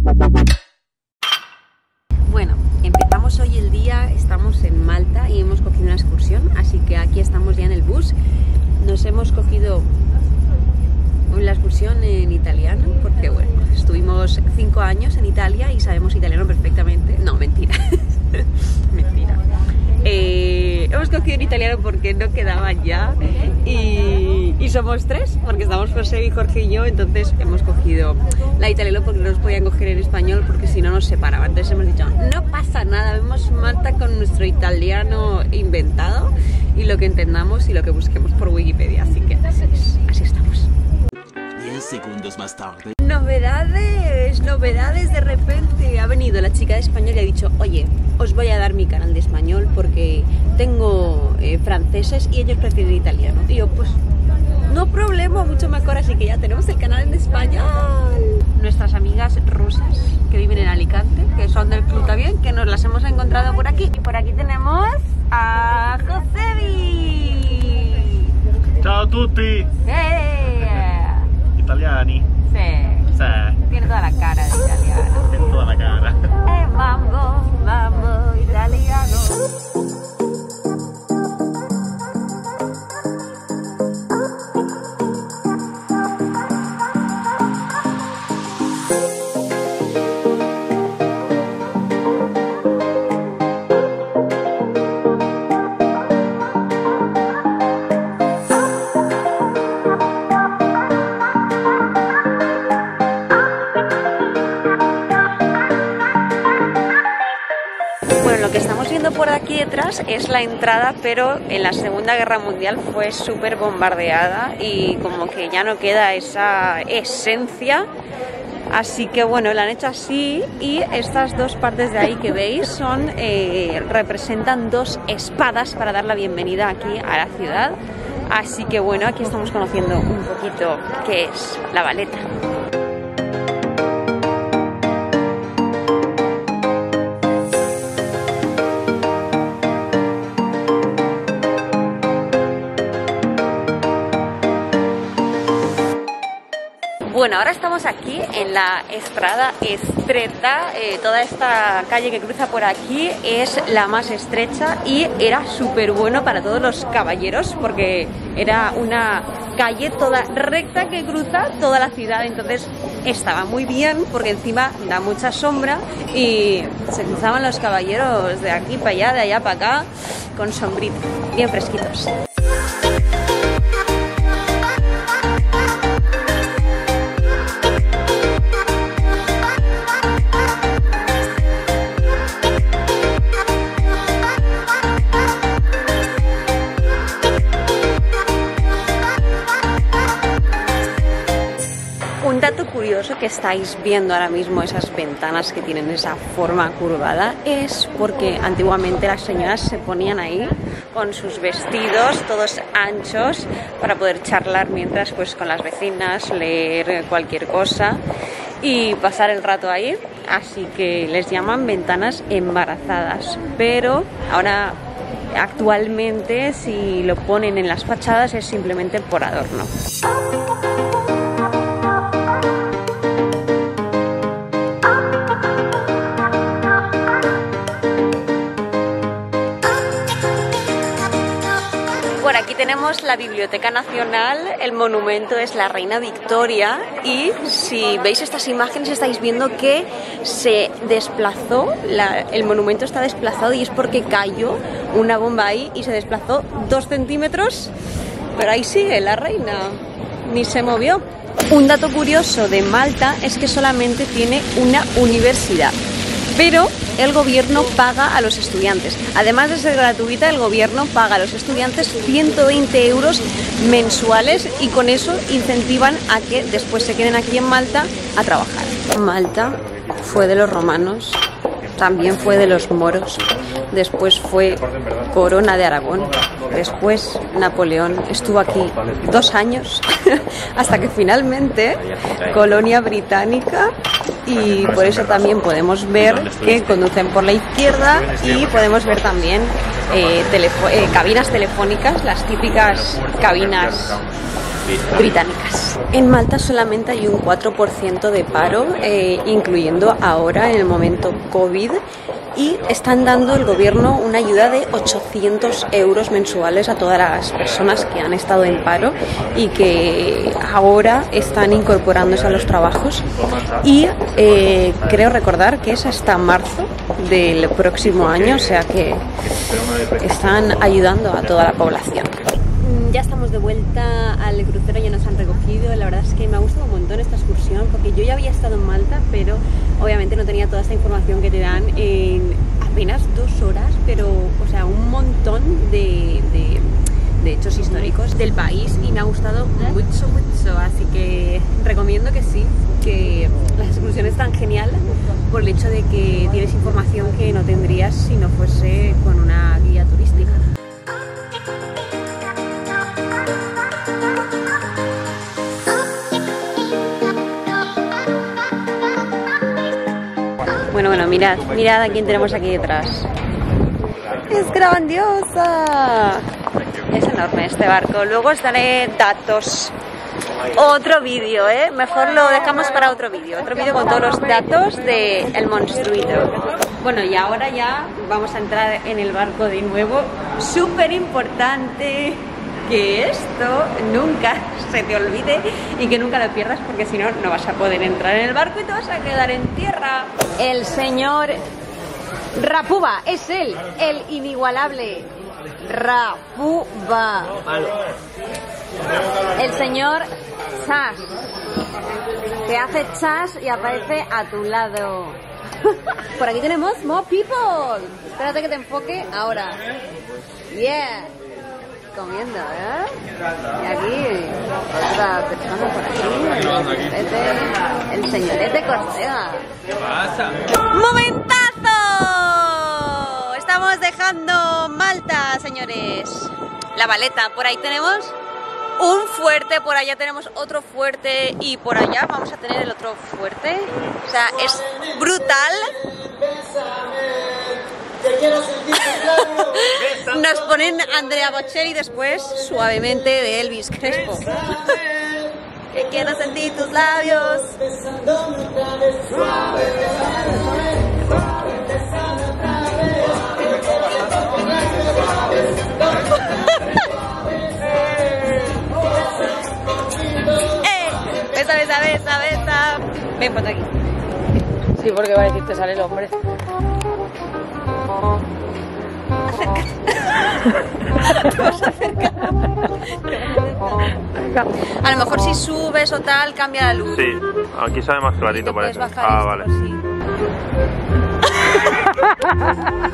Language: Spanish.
Bueno, empezamos hoy el día, estamos en Malta y hemos cogido una excursión, así que aquí estamos ya en el bus. Nos hemos cogido la excursión en italiano, porque bueno, estuvimos 5 años en Italia y sabemos italiano perfectamente. No, mentira. Mentira. Hemos cogido en italiano porque no quedaban ya y somos 3, porque estamos José y Jorge y yo, entonces hemos cogido la italiano porque no nos podían coger en español porque si no nos separaban. Entonces hemos dicho, no pasa nada, vemos Malta con nuestro italiano inventado y lo que entendamos y lo que busquemos por Wikipedia, así que así estamos. 10 segundos más tarde. Novedades de repente. Ha venido la chica de español y ha dicho, oye, os voy a dar mi canal de español porque tengo franceses y ellos prefieren italiano. Y yo, pues, no problema, mucho mejor, así que ya tenemos el canal en español. Nuestras amigas rusas que viven en Alicante, que son del club también, que nos las hemos encontrado por aquí. Y por aquí tenemos a Josebi. Ciao a tutti! Italiani? Sí. Sí. Tiene toda la cara de italiano. Tiene toda la cara. Mambo italiano. Lo que estamos viendo por aquí detrás es la entrada, pero en la Segunda Guerra Mundial fue súper bombardeada y como que ya no queda esa esencia, así que bueno, la han hecho así y estas dos partes de ahí que veis son representan dos espadas para dar la bienvenida aquí a la ciudad, así que bueno, aquí estamos conociendo un poquito qué es la Valeta. Bueno, ahora estamos aquí en la Strada Stretta, toda esta calle que cruza por aquí es la más estrecha y era súper bueno para todos los caballeros porque era una calle toda recta que cruza toda la ciudad, entonces estaba muy bien porque encima da mucha sombra y se cruzaban los caballeros de aquí para allá, de allá para acá, con sombrita, bien fresquitos. Un dato curioso que estáis viendo ahora mismo, esas ventanas que tienen esa forma curvada, es porque antiguamente las señoras se ponían ahí con sus vestidos todos anchos para poder charlar mientras pues con las vecinas, leer cualquier cosa y pasar el rato ahí, así que les llaman ventanas embarazadas, pero ahora actualmente si lo ponen en las fachadas es simplemente por adorno. Por aquí tenemos la Biblioteca Nacional, el monumento es la Reina Victoria y si veis estas imágenes estáis viendo que se desplazó, el monumento está desplazado y es porque cayó una bomba ahí y se desplazó 2 centímetros, pero ahí sigue la reina, ni se movió. Un dato curioso de Malta es que solamente tiene una universidad, pero el gobierno paga a los estudiantes. Además de ser gratuita, el gobierno paga a los estudiantes 120 euros mensuales y con eso incentivan a que después se queden aquí en Malta a trabajar. Malta fue de los romanos, también fue de los moros, después fue corona de Aragón, después Napoleón estuvo aquí 2 años hasta que finalmente colonia británica, y por eso también podemos ver que conducen por la izquierda y podemos ver también cabinas telefónicas, las típicas cabinas británicas. En Malta solamente hay un 4% de paro, incluyendo ahora en el momento COVID, y están dando el gobierno una ayuda de 800 euros mensuales a todas las personas que han estado en paro y que ahora están incorporándose a los trabajos, y creo recordar que es hasta marzo del próximo año, o sea que están ayudando a toda la población. Ya estamos de vuelta al crucero, ya nos han recogido. La verdad es que me ha gustado un montón esta excursión, porque yo ya había estado en Malta, pero obviamente no tenía toda esta información que te dan en apenas 2 horas, pero o sea, un montón de hechos históricos del país, y me ha gustado mucho, así que recomiendo que sí, que las excursiones están genial por el hecho de que tienes información que no tendrías si no fuese con una guía turística. Bueno, mirad a quién tenemos aquí detrás. ¡Es grandiosa! Es enorme este barco. Luego os daré datos. Otro vídeo, mejor lo dejamos para otro vídeo con todos los datos del monstruito. Bueno, y ahora ya vamos a entrar en el barco de nuevo. Súper importante que esto nunca se te olvide y que nunca lo pierdas, porque si no, no vas a poder entrar en el barco y te vas a quedar en tierra. El señor Rapuba, es él, el inigualable Rapuba. El señor Chas, que hace chas y aparece a tu lado. Por aquí tenemos more people. Espérate que te enfoque ahora. Yeah. Comiendo, y aquí otra persona por aquí, el señorete Córcega. ¿Qué pasa? ¡Momentazo! Estamos dejando Malta, señores. La Valeta, por ahí tenemos un fuerte, por allá tenemos otro fuerte, y por allá vamos a tener el otro fuerte. O sea, es brutal. Nos ponen Andrea Bocelli después, suavemente, de Elvis Crespo. Que quiero sentir tus labios. Besa. Ven, ponte aquí. Sí, porque va a decir, te sale el hombre. A lo mejor si subes o tal, cambia la luz. Sí, aquí sale más clarito, parece. Ah, vale. Sí.